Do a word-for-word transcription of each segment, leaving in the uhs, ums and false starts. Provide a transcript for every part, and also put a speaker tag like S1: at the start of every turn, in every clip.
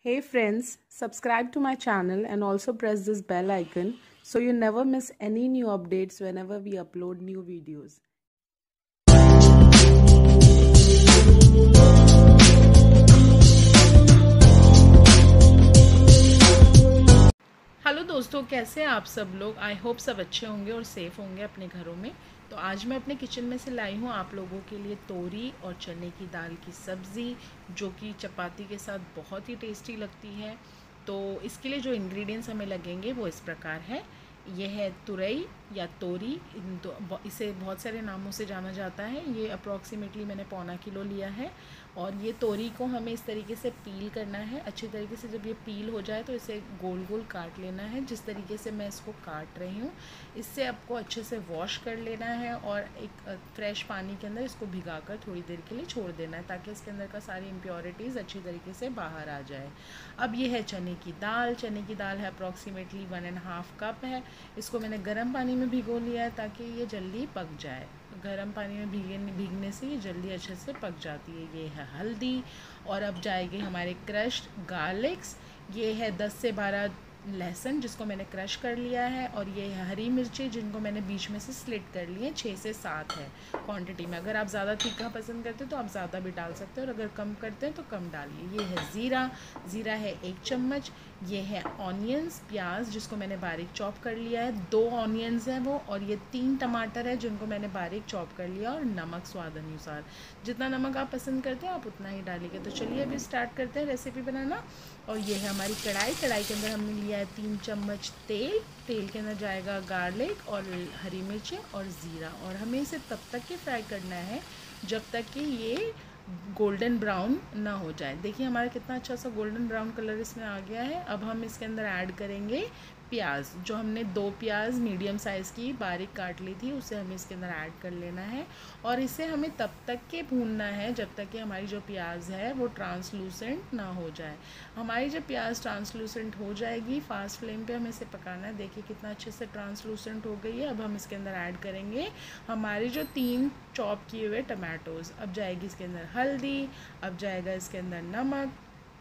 S1: Hey friends, subscribe to my channel and also press this bell icon so you never miss any new updates whenever we upload new videos.
S2: Hello दोस्तों, कैसे हैं आप सब लोग। I hope सब अच्छे होंगे और सेफ़ होंगे अपने घरों में। तो आज मैं अपने किचन में से लाई हूँ आप लोगों के लिए तोरी और चने की दाल की सब्ज़ी, जो कि चपाती के साथ बहुत ही टेस्टी लगती है। तो इसके लिए जो इंग्रेडिएंट्स हमें लगेंगे वो इस प्रकार है। ये है तुरई या तोरी, इन दो इसे बहुत सारे नामों से जाना जाता है। ये अप्रॉक्सीमेटली मैंने पौना किलो लिया है। और ये तोरी को हमें इस तरीके से पील करना है अच्छी तरीके से। जब ये पील हो जाए तो इसे गोल गोल काट लेना है, जिस तरीके से मैं इसको काट रही हूँ। इससे आपको अच्छे से वॉश कर लेना है और एक फ्रेश पानी के अंदर इसको भिगाकर थोड़ी देर के लिए छोड़ देना है, ताकि इसके अंदर का सारी इम्प्योरिटीज़ अच्छी तरीके से बाहर आ जाए। अब ये है चने की दाल। चने की दाल है approximately one and half cup है। इसको मैंने गर्म पानी में भिगो लिया है ताकि ये जल्दी पक जाए। गर्म पानी में भीगे भीगने से ये जल्दी अच्छे से पक जाती है। ये है हल्दी। और अब जाएगी हमारे क्रश्ड गार्लिक्स। ये है दस से बारह लहसुन, जिसको मैंने क्रश कर लिया है। और ये है हरी मिर्ची, जिनको मैंने बीच में से स्लिट कर लिए, छः से सात है क्वांटिटी में। अगर आप ज़्यादा तीखा पसंद करते हो तो आप ज़्यादा भी डाल सकते हो, और अगर कम करते हैं तो कम डालिए। ये है ज़ीरा। ज़ीरा है एक चम्मच। ये है ऑनियंस, प्याज, जिसको मैंने बारीक चॉप कर लिया है। दो ऑनियंस हैं वो। और ये तीन टमाटर है, जिनको मैंने बारीक चॉप कर लिया। और नमक स्वाद अनुसार, जितना नमक आप पसंद करते हैं आप उतना ही डालिएगा। तो चलिए अभी स्टार्ट करते हैं रेसिपी बनाना। और ये है हमारी कढ़ाई। कढ़ाई के अंदर हमने लिया है तीन चम्मच तेल। तेल के अंदर जाएगा गार्लिक और हरी मिर्चें और ज़ीरा। और हमें इसे तब तक के फ्राई करना है जब तक कि ये गोल्डन ब्राउन ना हो जाए। देखिए हमारा कितना अच्छा सा गोल्डन ब्राउन कलर इसमें आ गया है। अब हम इसके अंदर ऐड करेंगे प्याज। जो हमने दो प्याज मीडियम साइज़ की बारीक काट ली थी, उसे हमें इसके अंदर ऐड कर लेना है। और इसे हमें तब तक के भूनना है जब तक कि हमारी जो प्याज है वो ट्रांसलूसेंट ना हो जाए। हमारी जब प्याज ट्रांसलूसेंट हो जाएगी, फास्ट फ्लेम पे हमें इसे पकाना है। देखिए कितना अच्छे से ट्रांसलूसेंट हो गई है। अब हम इसके अंदर ऐड करेंगे हमारे जो तीन चॉप किए हुए टमाटोज़। अब जाएगी इसके अंदर हल्दी। अब जाएगा इसके अंदर नमक।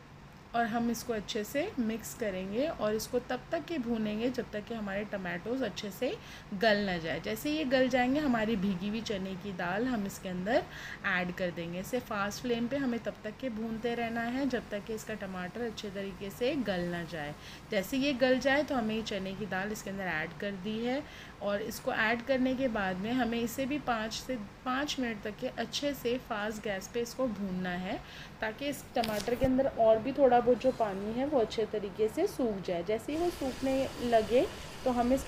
S2: और हम इसको अच्छे से मिक्स करेंगे और इसको तब तक के भूनेंगे जब तक कि हमारे टमाटोज़ अच्छे से गल ना जाए। जैसे ये गल जाएंगे, हमारी भीगी हुई चने की दाल हम इसके अंदर ऐड कर देंगे। इसे फास्ट फ्लेम पे हमें तब तक के भूनते रहना है जब तक कि इसका टमाटर अच्छे तरीके से गल ना जाए। जैसे ये गल जाए तो हमें चने की दाल इसके अंदर ऐड कर दी है। और इसको ऐड करने के बाद में हमें इसे भी पाँच से पाँच मिनट तक के अच्छे से फास्ट गैस पे इसको भूनना है, ताकि इस टमाटर के अंदर और भी थोड़ा बहुत जो पानी है वो अच्छे तरीके से सूख जाए। जैसे ही वो सूखने लगे तो हम इसके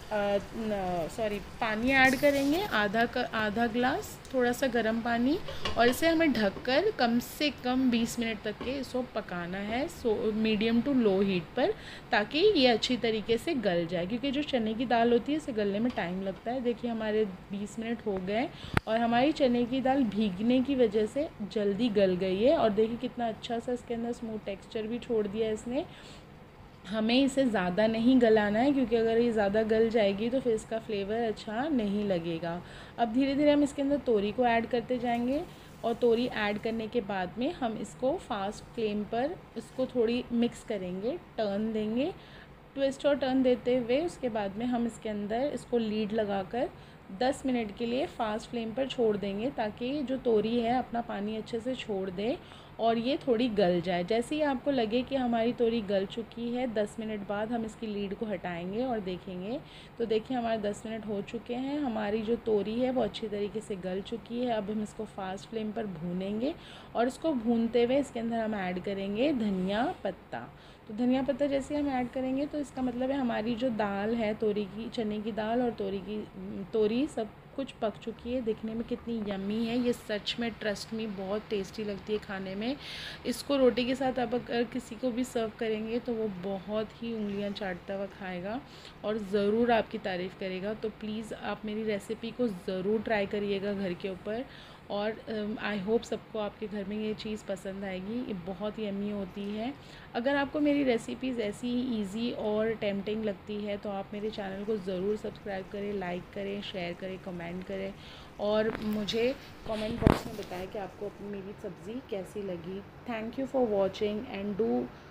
S2: अंदर सॉरी पानी ऐड करेंगे, आधा क, आधा ग्लास थोड़ा सा गर्म पानी। और इसे हमें ढककर कम से कम बीस मिनट तक के इसको पकाना है, so medium to low heat पर, ताकि ये अच्छी तरीके से गल जाए। क्योंकि जो चने की दाल होती है इसे गलने में टाइम लगता है। देखिए हमारे बीस मिनट हो गए और हमारी चने की दाल भीगने की वजह से जल्दी गल गई है। और देखिए कितना अच्छा सा इसके अंदर स्मूथ टेक्सचर भी छोड़ दिया है इसने। हमें इसे ज़्यादा नहीं गलाना है, क्योंकि अगर ये ज़्यादा गल जाएगी तो फिर इसका फ्लेवर अच्छा नहीं लगेगा। अब धीरे धीरे हम इसके अंदर तोरी को ऐड करते जाएंगे। और तोरी ऐड करने के बाद में हम इसको फास्ट फ्लेम पर इसको थोड़ी मिक्स करेंगे, टर्न देंगे, ट्विस्ट और टर्न देते हुए। उसके बाद में हम इसके अंदर इसको लीड लगाकर दस मिनट के लिए फास्ट फ्लेम पर छोड़ देंगे, ताकि जो तोरी है अपना पानी अच्छे से छोड़ दे और ये थोड़ी गल जाए। जैसे ही आपको लगे कि हमारी तोरी गल चुकी है, दस मिनट बाद हम इसकी लीड को हटाएंगे और देखेंगे। तो देखिए हमारे दस मिनट हो चुके हैं, हमारी जो तोरी है वो अच्छी तरीके से गल चुकी है। अब हम इसको फास्ट फ्लेम पर भूनेंगे और इसको भूनते हुए इसके अंदर हम ऐड करेंगे धनिया पत्ता। तो धनिया पत्ता जैसे हम ऐड करेंगे तो इसका मतलब है हमारी जो दाल है, तोरी की, चने की दाल और तोरी की तोरी सब कुछ पक चुकी है। देखने में कितनी यम्मी है ये, सच में ट्रस्ट मी बहुत टेस्टी लगती है खाने में। इसको रोटी के साथ आप अगर किसी को भी सर्व करेंगे तो वो बहुत ही उंगलियां चाटता हुआ खाएगा और ज़रूर आपकी तारीफ़ करेगा। तो प्लीज़ आप मेरी रेसिपी को ज़रूर ट्राई करिएगा घर के ऊपर। और आई होप सबको आपके घर में ये चीज़ पसंद आएगी। ये बहुत यम्मी होती है। अगर आपको मेरी रेसिपीज़ ऐसी ही ईजी और टेम्पटिंग लगती है तो आप मेरे चैनल को ज़रूर सब्सक्राइब करें, लाइक करें, शेयर करें, कमेंट करें। और मुझे कमेंट बॉक्स में बताएं कि आपको मेरी सब्ज़ी कैसी लगी। Thank you for watching and do